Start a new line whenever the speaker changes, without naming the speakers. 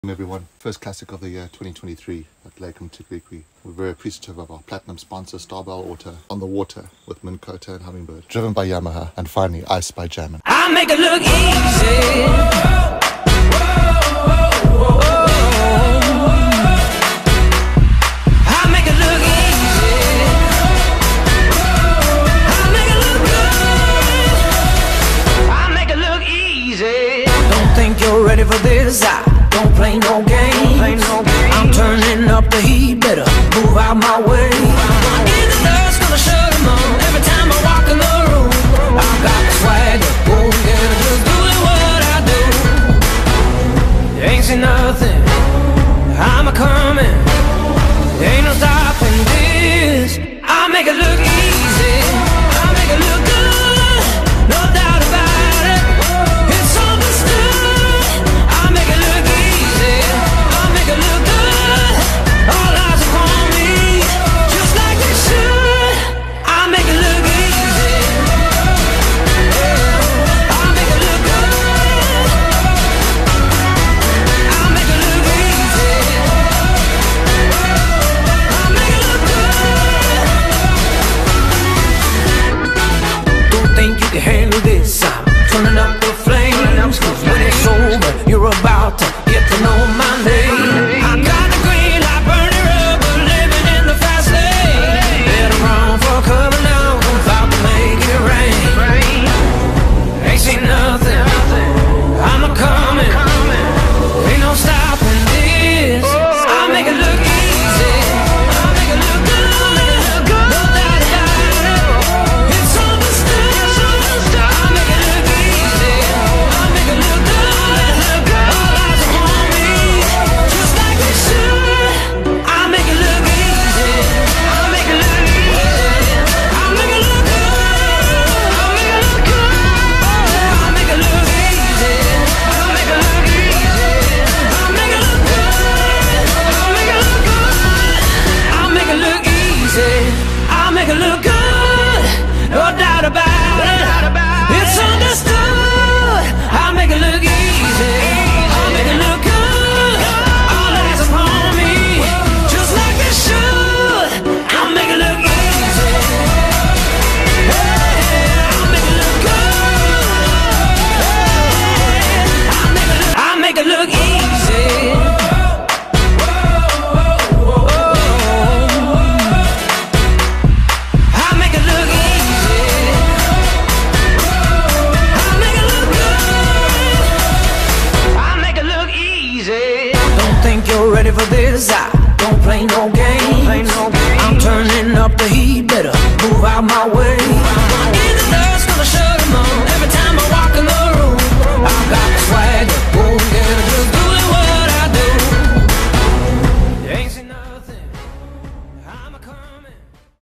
Everyone, first classic of the year 2023 at Lake Mtikwi. We're very appreciative of our platinum sponsor Starbell Auto, on the water with Minn, Kota and Hummingbird, driven by Yamaha, and finally iced by Jammin.
I make it look easy. I make it look easy. I make it look good. I make it look easy. Don't think you're ready for this. Don't play no games. I'm turning up the heat, better move out my way. I'm in the dust, gonna shut 'em on. Every time I walk in the room, I've got the swagger, oh yeah, just doing what I do. Ain't seen nothing, I'm a coming. Ain't no stopping this. I make it look easy, I make it look good, no doubt about it. It's understood. I make it look easy, I make it look good. All eyes upon me, just like they should. I make it look easy, yeah. I make it look good. I make it look easy. I make it look good. Don't think you can handle this. I'm turning up the flames, 'cause when it's over, you're about to get to know my name. I got the green light burning rubber, living in the fast lane. Better run for cover now, I'm about to make it rain. Ain't seen nothing, I'm a coming. Ain't no stopping this. I make it look easy, I make it look good, no doubt about it. It's understood. I make it look easy, I make it look good. All eyes upon me, just like they should. I make it look easy, I make it look easy. I make it look good, I make it look good. I make it look easy, I make it look easy. I make it look good, I make it look good. I make it look easy, I make it look good, no doubt about it. It's understood. I make it look easy, I make it look good. All eyes upon me, just like they should. I make it look easy, yeah. I make it look good, yeah. I make it look easy. I make it look easy. I make it look good. I make it look easy. Don't think you're ready for this. I don't play no games. I'm turning up the heat, better move out my way.